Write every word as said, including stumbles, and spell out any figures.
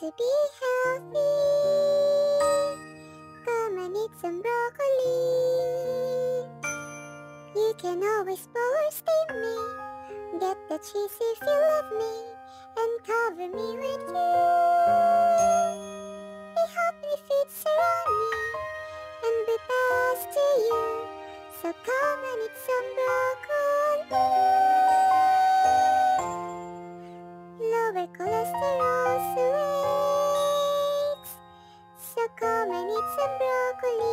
to be healthy, come and eat some broccoli. You can always boast in me. Get the cheese if you love me, and cover me with you. Be happy feet around me, and be best to you. So come and eat some broccoli. Lower cholesterol rates. So come and eat some broccoli.